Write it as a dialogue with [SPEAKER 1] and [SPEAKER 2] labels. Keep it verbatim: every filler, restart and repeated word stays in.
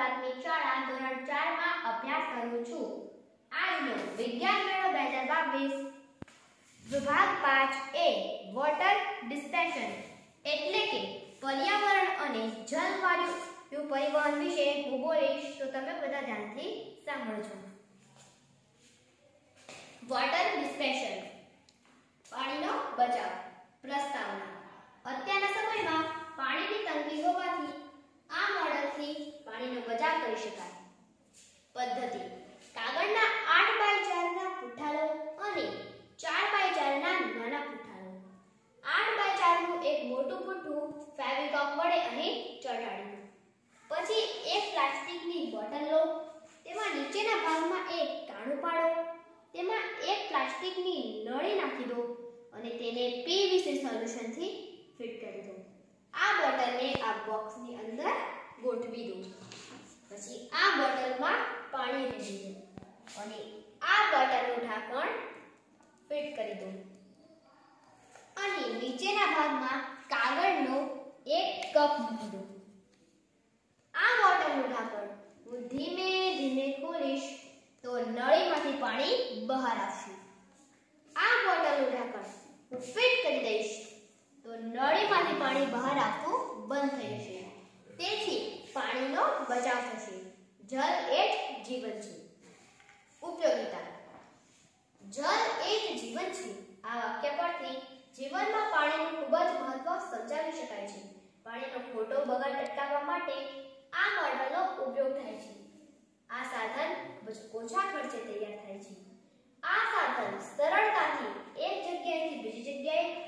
[SPEAKER 1] પ્રાથમિક શાળા ધોરણ ચાર માં અભ્યાસ કરું છું. આજનો વિજ્ઞાન મેળો બે હજાર બાવીસ વિભાગ પાંચ એ વોટર ડિસ્પેન્સર એટલે કે પર્યાવરણ અને જલવાયુ પરિવહન વિશે હું બોલીશ, તો તમે બધા ધ્યાનથી સાંભળજો. વોટર ડિસ્પેન્સર પાણીનો બચાવ. પ્રસ્તાવના. અત્યારના સમયમાં પાણીની તંગી હોવાથી આ મોડલથી પાણીનો બચાવ કરી શકાય. પદ્ધતિ. કાગળના આઠ બાય ચાર ના પુઠ્ઠાલો અને ચાર બાય ચાર ના નાના પુઠ્ઠાલો. આઠ બાય ચાર નું એક મોટું પુઠ્ઠું ફેવિકોલ વડે અહીં ચોંટાડ્યું. પછી એક પ્લાસ્ટિકની બોટલ લો, તેમાં નીચેના ભાગમાં એક કાણું પાડો, તેમાં એક પ્લાસ્ટિકની નળી નાખી દો અને તેને પીવીસી સોલ્યુશનથી ફિટ કરી દો. આ બોટલને આ બોક્સની અંદર ગોઠવી દો. પછી આ બોટલમાં પાણી રેડી દો અને આ બોટલનું ઢાંકણ ફિટ કરી દો. અહીં નીચેના ભાગમાં કાગળનો એક કપ મૂકી દો. આ બોટલનું ઢાંકણ હું ધીમે ધીમે ખોલીશ તો નળીમાંથી પાણી બહાર આવશે. આ બોટલનું ઢાંકણ હું ફિટ કરી દઈશ તો નળીમાંથી પાણી બહાર આવતું બંધ થઈ જશે. તેથી પાણીનો બચાવ થશે. જલ એ જ જીવન છે. ઉપયોગિતા. જલ એ જ જીવન છે. આ વાક્ય પરથી જીવનમાં પાણીનું ખૂબ જ મહત્વ સમજાવી શકાય છે. પાણીનો ખોટો બગાડ અટકાવવા માટે આ મોડલનો ઉપયોગ થાય છે. આ સાધન ખૂબ જ ઓછા ખર્ચે તૈયાર થાય છે. આ સાધન સરળતાથી એક જગ્યાએથી બીજી જગ્યાએ